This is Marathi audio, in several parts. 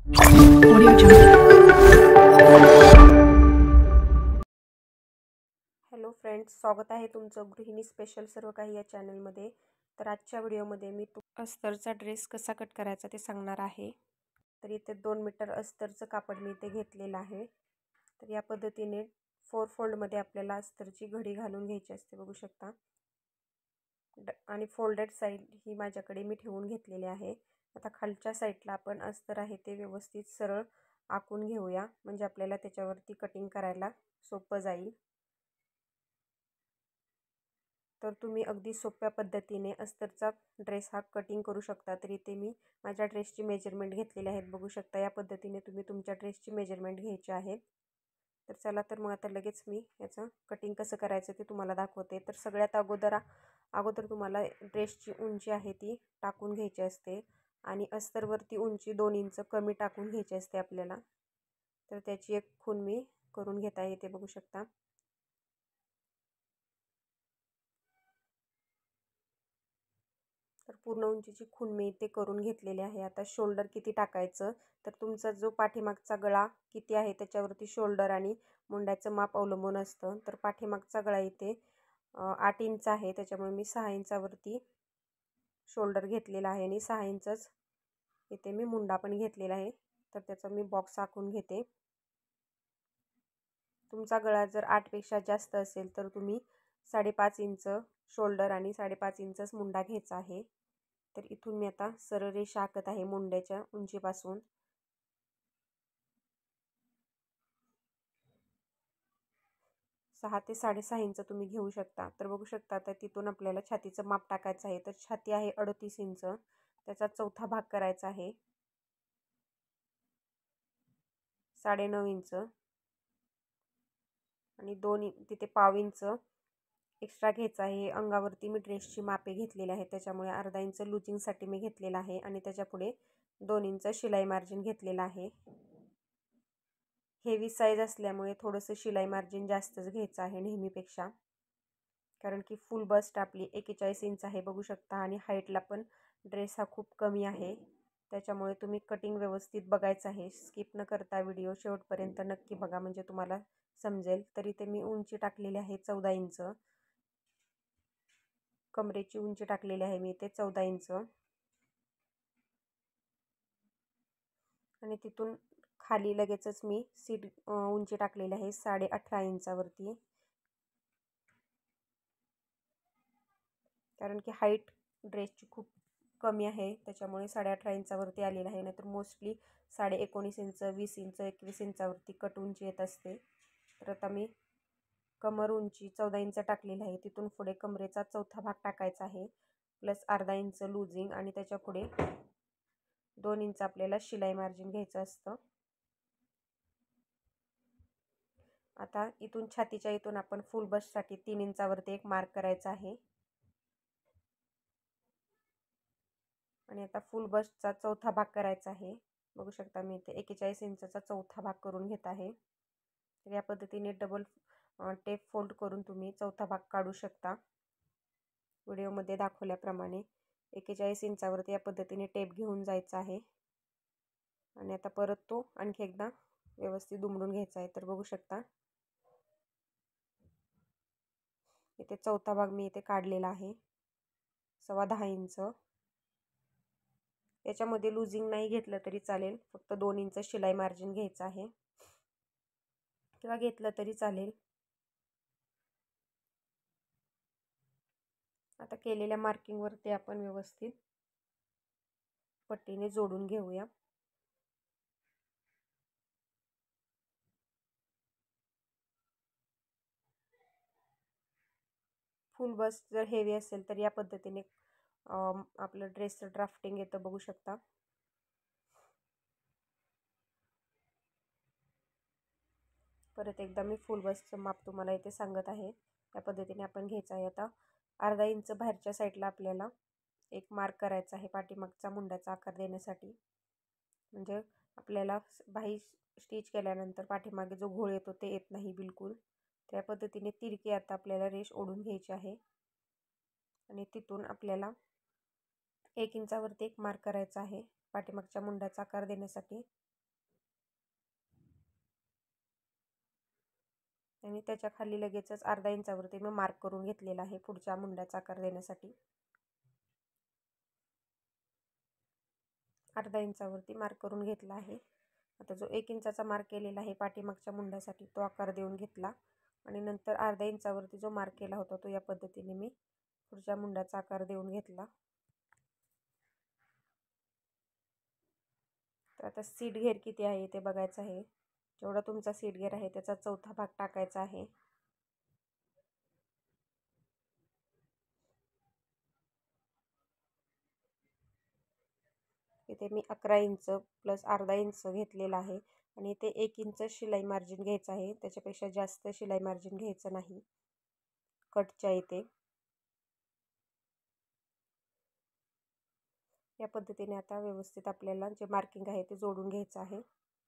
Audio Jungle. हॅलो फ्रेंड्स, स्वागत आहे तुमचं गृहिणी स्पेशल सर्व काही या चॅनलमध्ये. तर आजच्या व्हिडिओमध्ये मी अस्तरचा ड्रेस कसा कट करायचा ते सांगणार आहे. तर इथे 2 मीटर अस्तरचं कापड मी इथे घेतलेलं आहे. तर या पद्धतीने 4 फोल्डमध्ये आपल्याला अस्तरची घडी घालून घ्यायची असते, बघू शकता. आणि फोल्डेड साईड ही माझ्याकडे मी ठेवून घेतलेली आहे. आता खालच्या साईडला आपण अस्तर आहे ते व्यवस्थित सरळ आखून घेऊया, म्हणजे आपल्याला त्याच्यावरती कटिंग करायला सोपं जाईल. तर तुम्ही अगदी सोप्या पद्धतीने अस्तरचा ड्रेस हा कटिंग करू शकता. तर इथे मी माझ्या ड्रेसची मेजरमेंट घेतलेली आहेत, बघू शकता. या पद्धतीने तुम्ही तुमच्या ड्रेसची मेजरमेंट घ्यायची आहे. तर चला, तर मग आता लगेच मी याचं कटिंग कसं करायचं ते तुम्हाला दाखवते. तर सगळ्यात अगोदर तुम्हाला ड्रेसची उंची आहे ती टाकून घ्यायची असते आणि अस्तरवरती उंची 2 इंच कमी टाकून घ्यायची असते आपल्याला. तर त्याची एक खूण मी करून घेत आहे, ते बघू शकता. तर पूर्ण उंचीची खूण मी इथे करून घेतलेली आहे. आता शोल्डर किती टाकायचं, तर तुमचा जो पाठीमागचा गळा किती आहे त्याच्यावरती शोल्डर आणि मुंड्याचं माप अवलंबून असतं. तर पाठीमागचा गळा इथे 8 इंच आहे, त्याच्यामुळे मी 6 इंचावरती शोल्डर घेतलेला आहे आणि 6 इंचच इथे मी मुंडा पण घेतलेला आहे. तर त्याचा मी बॉक्स आखून घेते. तुमचा गळा जर 8 पेक्षा जास्त असेल तर तुम्ही 5.5 इंच शोल्डर आणि 5.5 इंचच मुंडा घ्यायचा आहे. तर इथून मी आता सरळ रेषा आखत आहे मुंड्याच्या उंचीपासून. 6 ते 6.5 इंच तुम्ही घेऊ शकता. तर बघू शकता, तर तिथून आपल्याला छातीचं माप टाकायचं आहे. तर छाती आहे 38 इंच, त्याचा चौथा भाग करायचा आहे 9.5 इंच आणि 2 तिथे पाव इंच एक्स्ट्रा घ्यायचा आहे. अंगावरती मी ड्रेसची मापे घेतलेली आहे, त्याच्यामुळे अर्धा इंच लुजिंगसाठी मी घेतलेला आहे आणि त्याच्या पुढे 2 इंच शिलाई मार्जिन घेतलेला आहे. हेवी साईज असल्यामुळे थोडंसं शिलाई मार्जिन जास्तच घ्यायचं आहे नेहमीपेक्षा, कारण की फुल बस्ट आपली 41 इंच आहे, बघू शकता. आणि हाईटला पण ड्रेस हा खूप कमी आहे, त्याच्यामुळे तुम्ही कटिंग व्यवस्थित बघायचं आहे. स्किप न करता व्हिडिओ शेवटपर्यंत नक्की बघा, म्हणजे तुम्हाला समजेल. तर इथे मी उंची टाकलेली आहे 14 इंच. कमरेची उंची टाकलेली आहे मी इथे 14 इंच आणि तिथून खाली लगेचच मी सीट उंची टाकलेली आहे 18.5 इंचावरती, कारण की हाईट ड्रेसची खूप कमी आहे, त्याच्यामुळे 18.5 इंचावरती आलेलं आहे. नाहीतर मोस्टली 19.5 इंच, 20 इंच, 21 इंचावरती कट उंची येत असते. तर आता मी कमर उंची 14 इंच टाकलेली आहे. तिथून पुढे कमरेचा चौथा भाग टाकायचा आहे, प्लस अर्धा इंच लूजिंग आणि त्याच्या पुढे 2 इंच आपल्याला शिलाई मार्जिन घ्यायचं असतं. आता इथून छातीच्या इथून आपण फुल बस्टसाठी 3 इंचावरती एक मार्क करायचा आहे आणि आता फुल बस्टचा चौथा भाग करायचा आहे. बघू शकता, मी इथे 41 इंचचा चौथा भाग करून घेत आहे. तर या पद्धतीने डबल टेप फोल्ड करून तुम्ही चौथा भाग काढू शकता. व्हिडिओमध्ये दाखवल्याप्रमाणे 41 इंचावरती या पद्धतीने टेप घेऊन जायचा आहे आणि आता परत तो आणखी एकदा व्यवस्थित दुमडून घ्यायचा आहे. तर बघू शकता, इथे चौथा भाग मी इथे काढलेला आहे 10.25 इंच. याच्यामध्ये लूजिंग नाही घेतलं तरी चालेल, फक्त 2 इंच शिलाई मार्जिन घ्यायचं आहे किंवा घेतलं तरी चालेल. आता केलेल्या मार्किंगवरती आपण व्यवस्थित पट्टीने जोडून घेऊया. फुल बस्ट जर हेवी असेल तर या पद्धतीने आपलं ड्रेसचं ड्राफ्टिंग येतं, बघू शकता. परत एकदा मी फुल बस्टचं माप तुम्हाला इथे सांगत आहे, त्या पद्धतीने आपण घ्यायचं आहे. आता अर्धा इंच बाहेरच्या साईडला आपल्याला एक मार्क करायचा आहे पाठीमागचा मुंड्याचा आकार देण्यासाठी, म्हणजे आपल्याला बाही स्टिच केल्यानंतर पाठीमागे जो घोळ येतो ते येत नाही बिलकुल. त्या पद्धतीने तिरकी आता आपल्याला रेष ओढून घ्यायची आहे आणि तिथून आपल्याला 1 इंचावरती एक मार्क करायचा आहे पाठीमागच्या मुंड्याचा आकार देण्यासाठी. आणि त्याच्या खाली लगेचच अर्धा इंचावरती मी मार्क करून घेतलेला आहे पुढच्या मुंड्याचा आकार देण्यासाठी. अर्धा इंचावरती मार्क करून घेतला आहे. आता जो 1 इंचाचा मार्क केलेला आहे पाठीमागच्या मुंड्यासाठी तो आकार देऊन घेतला आणि नंतर अर्धा इंचावरती जो मार्क केला होता तो या पद्धतीने मी पुढच्या मुंड्याचा आकार देऊन घेतला. तर आता सीट घेर किती आहे ते बघायचं आहे. जेवढा तुमचा सीट घेर आहे त्याचा चौथा भाग टाकायचा आहे. इथे मी 11 इंच प्लस अर्धा इंच घेतलेला आहे आणि इथे 1 इंच शिलाई मार्जिन घ्यायचं आहे. त्याच्यापेक्षा जास्त शिलाई मार्जिन घ्यायचं नाही कटच्या इथे. या पद्धतीने आता व्यवस्थित आपल्याला जे मार्किंग आहे ते जोडून घ्यायचं आहे.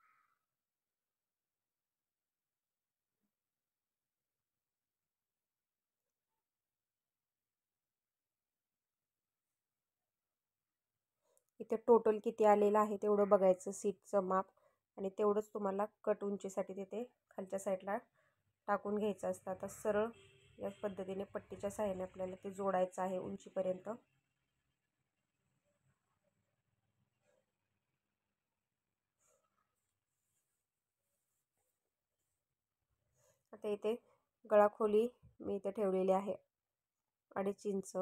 इथे टोटल किती आलेलं आहे तेवढं बघायचं सीटचं माप आणि तेवढंच तुम्हाला कट उंचीसाठी तिथे खालच्या साईडला टाकून घ्यायचं असतं. आता सरळ या पद्धतीने पट्टीच्या सहाय्याने आपल्याला ते जोडायचं आहे उंचीपर्यंत. आता इथे गळा खोली मी इथे ठेवलेली आहे 2.5 इंच.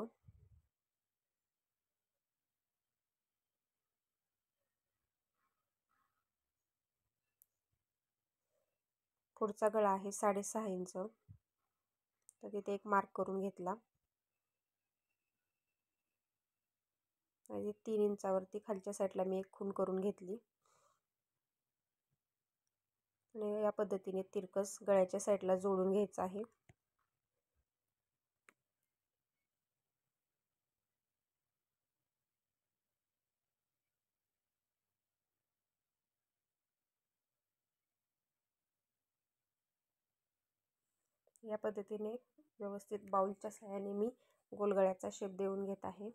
पुढचा गळा आहे 6.5 इंच. तर तिथे एक मार्क करून घेतला आणि 3 इंचावरती खालच्या साईडला मी एक खूण करून घेतली आणि या पद्धतीने तिरकस गळ्याच्या साईडला जोडून घ्यायचं आहे. या पद्धतीने व्यवस्थित बाउलच्या सहाय्याने मी गोलगळ्याचा शेप देऊन घेत आहे.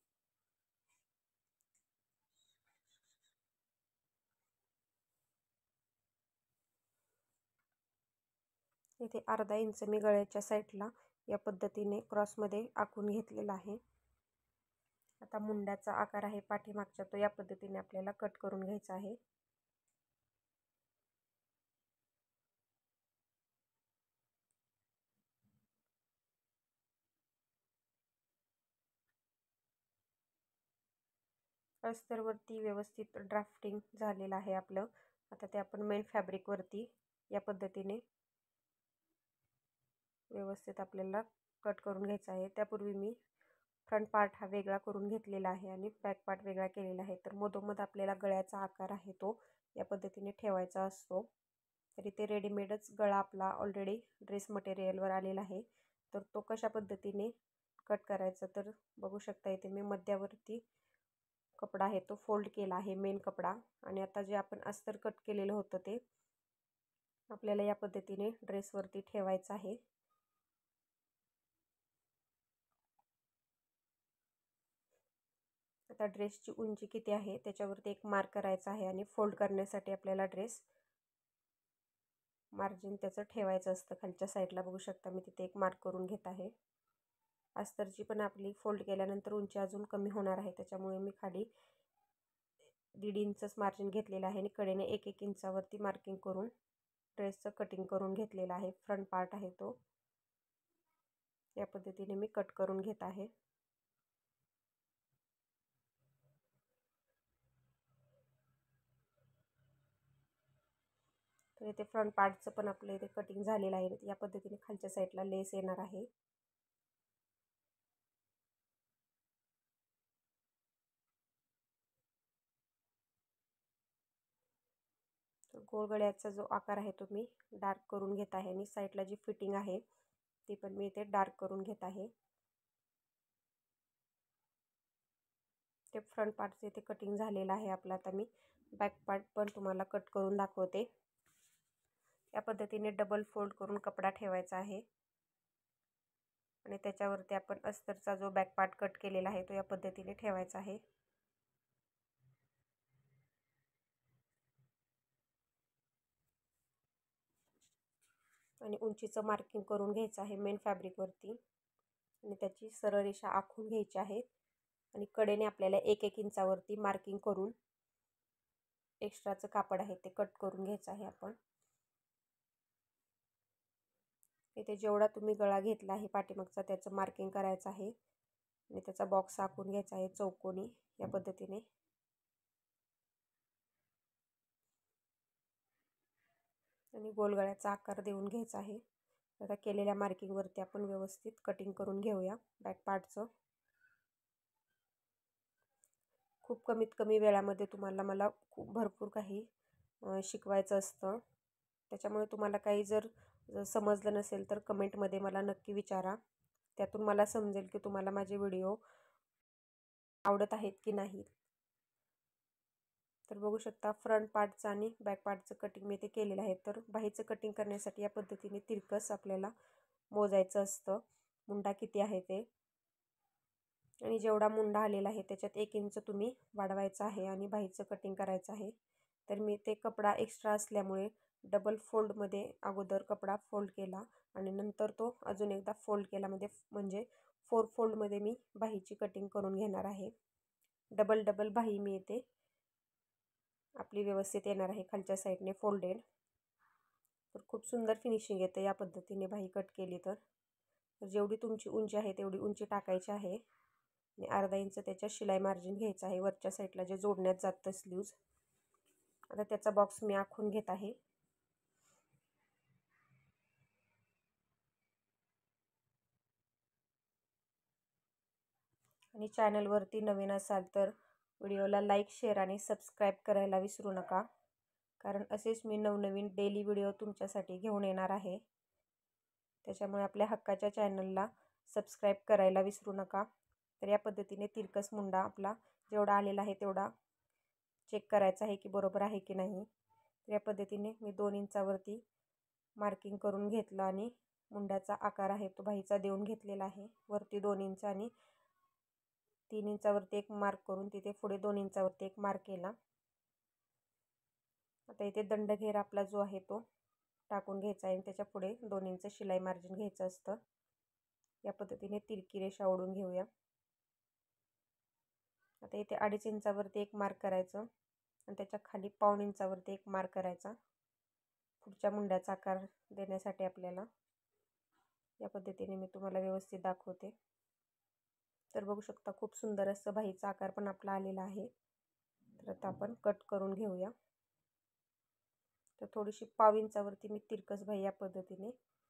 इथे अर्धा इंच मी गळ्याच्या साईडला या पद्धतीने क्रॉसमध्ये आखून घेतलेला आहे. आता मुंड्याचा आकार आहे पाठीमागचा तो या पद्धतीने आपल्याला कट करून घ्यायचा आहे. अस्तरवरती व्यवस्थित ड्राफ्टिंग झालेलं आहे आपलं. आता ते आपण मेन फॅब्रिकवरती या पद्धतीने व्यवस्थित आपल्याला कट करून घ्यायचा आहे. त्यापूर्वी मी फ्रंट पार्ट हा वेगळा करून घेतलेला आहे आणि बॅक पार्ट वेगळा केलेला आहे. तर मधोमध आपल्याला गळ्याचा आकार आहे तो या पद्धतीने ठेवायचा असतो. तर इथे रेडीमेडच गळा आपला ऑलरेडी ड्रेस मटेरियलवर आलेला आहे. तर तो कशा पद्धतीने कट करायचा तर बघू शकता. इथे मी मध्यावरती कपडा आहे तो फोल्ड केला आहे मेन कपडा आणि आता जे आपण अस्तर कट केलेलं होतं ते आपल्याला या पद्धतीने ड्रेसवरती ठेवायचं आहे. आता ड्रेसची उंची किती आहे त्याच्यावरती एक मार्क करायचा आहे आणि फोल्ड करण्यासाठी आपल्याला ड्रेस मार्जिन त्याचं ठेवायचं असतं खालच्या साईडला. बघू शकता मी तिथे एक मार्क करून घेत आहे. अस्तरची पण आपली फोल्ड केल्यानंतर उंची अजून कमी होणार आहे त्याच्यामुळे मी खाली 1.5 इंचच मार्जिन घेतलेलं आहे आणि कडेने 1-1 इंचावरती मार्किंग करून ड्रेसचं कटिंग करून घेतलेलं आहे. फ्रंट पार्ट आहे तो या पद्धतीने मी कट करून घेत आहे. तर इथे फ्रंट पार्टचं पण आपलं इथे कटिंग झालेलं आहे. या पद्धतीने खालच्या साईडला लेस येणार आहे. गोलगळ्याचा जो आकार आहे तो मी डार्क करून घेत आहे आणि साईडला जी फिटिंग आहे ती पण मी इथे डार्क करून घेत आहे. ते फ्रंट पार्टचे इथे कटिंग झालेलं आहे आपलं. आता मी बॅक पार्ट पण तुम्हाला कट करून दाखवते. या पद्धतीने डबल फोल्ड करून कपडा ठेवायचा आहे आणि त्याच्यावरती आपण अस्तरचा जो बॅक पार्ट कट केलेला आहे तो या पद्धतीने ठेवायचा आहे. आणि उंचीचं मार्किंग करून घ्यायचं आहे मेन फॅब्रिकवरती आणि त्याची सरळ रेषा आखून घ्यायची आहे आणि कडेने आपल्याला 1-1 इंचावरती मार्किंग करून एक्स्ट्राचं कापड आहे ते कट करून घ्यायचं आहे आपण. इथे जेवढा तुम्ही गळा घेतला आहे पाठीमागचा त्याचं मार्किंग करायचं आहे आणि त्याचा बॉक्स आखून घ्यायचा आहे चौकोनी या पद्धतीने. आणि गोलगळ्याचा आकार देऊन घ्यायचा आहे. आता केलेल्या मार्किंगवरती आपण व्यवस्थित कटिंग करून घेऊया बॅक पार्टचं. खूप कमीत कमी वेळामध्ये मला खूप भरपूर काही शिकवायचं असतं. त्याच्यामुळे तुम्हाला काही जर समजलं नसेल तर कमेंटमध्ये मला नक्की विचारा. त्यातून मला समजेल की तुम्हाला माझे व्हिडिओ आवडत आहेत की नाही. तर बघू शकता फ्रंट पार्टचं आणि बॅक पार्टचं कटिंग मी ते केलेलं आहे. तर बाहीचं कटिंग करण्यासाठी या पद्धतीने तिरकस आपल्याला मोजायचं असतं मुंडा किती आहे ते. आणि जेवढा मुंडा आलेला आहे त्याच्यात 1 इंच तुम्ही वाढवायचा आहे आणि बाहीचं कटिंग करायचं आहे. तर मी ते कपडा एक्स्ट्रा असल्यामुळे डबल फोल्डमध्ये अगोदर कपडा फोल्ड केला आणि नंतर तो अजून एकदा फोल्ड केला म्हणजे 4 फोल्डमध्ये मी बाहीची कटिंग करून घेणार आहे. डबल बाही मी येते आपली व्यवस्थित येणार आहे खालच्या साईडने फोल्डेड. तर खूप सुंदर फिनिशिंग येतं या पद्धतीने बाही कट केली तर. जेवढी तुमची उंची आहे तेवढी उंची टाकायची आहे आणि अर्धा इंच त्याच्या शिलाई मार्जिन घ्यायचं आहे वरच्या साईडला जे जोडण्यात जातं स्लीव्ज. आता त्याचा बॉक्स मी आखून घेत आहे. आणि चॅनलवरती नवीन असाल तर व्हिडिओला लाईक, शेअर आणि सबस्क्राईब करायला विसरू नका, कारण असेच मी नवनवीन डेली व्हिडिओ तुमच्यासाठी घेऊन येणार आहे. त्याच्यामुळे आपल्या हक्काच्या चॅनलला सबस्क्राईब करायला विसरू नका. तर या पद्धतीने तिरकस मुंडा आपला जेवढा आलेला आहे तेवढा चेक करायचा आहे की बरोबर आहे की नाही. तर या पद्धतीने मी 2 इंचावरती मार्किंग करून घेतलं आणि मुंड्याचा आकार आहे तो बाहीचा देऊन घेतलेला आहे. वरती 2 इंच आणि 3 इंचावरती एक मार्क करून तिथे पुढे 2 इंचावरती एक मार्क केला. आता इथे दंडघेर आपला जो आहे तो टाकून घ्यायचा आहे आणि त्याच्या पुढे 2 इंच शिलाई मार्जिन घ्यायचं असतं. या पद्धतीने तिरकी रेषा ओढून घेऊया. आता इथे 2.5 इंचावरती एक मार्क करायचं आणि त्याच्या खाली 1.5 इंचावरती एक मार्क करायचा पुढच्या मुंड्याचा आकार देण्यासाठी आपल्याला. या पद्धतीने मी तुम्हाला व्यवस्थित दाखवते. तर बघू शकता खूप सुंदर असं बाहीचा आकार पण आपला आलेला आहे. तर आता आपण कट करून घेऊया. तर थोडीशी 1.5 इंचावरती मी तिरकस बाही या पद्धतीने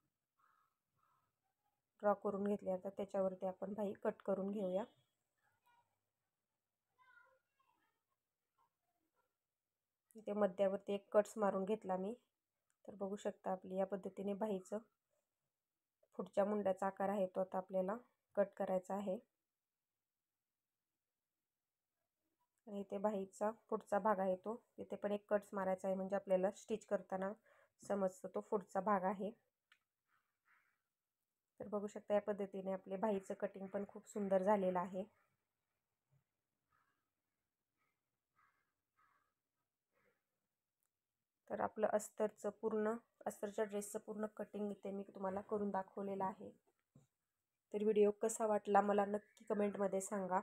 ड्रॉ करून घेतली. आता त्याच्यावरती आपण बाही कट करून घेऊया. इथे मध्यावरती एक कट्स मारून घेतला मी. तर बघू शकता आपली या पद्धतीने बाहीचं पुढच्या मुंड्याचा आकार आहे तो आता आपल्याला कट करायचा आहे. आणि इथे बाहीचा पुढचा भाग आहे तो तिथे पण एक कट्स मारायचा आहे म्हणजे आपल्याला स्टिच करताना समजतं तो पुढचा भाग आहे. तर बघू शकता या पद्धतीने आपले बाहीचं कटिंग पण खूप सुंदर झालेलं आहे. तर आपलं अस्तरच्या ड्रेसचं पूर्ण कटिंग इथे मी तुम्हाला करून दाखवलेलं आहे. तर व्हिडिओ कसा वाटला मला नक्की कमेंटमध्ये सांगा.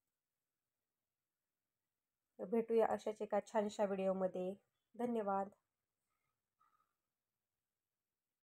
भेटूया अशाच एका छानशा व्हिडिओमध्ये. धन्यवाद.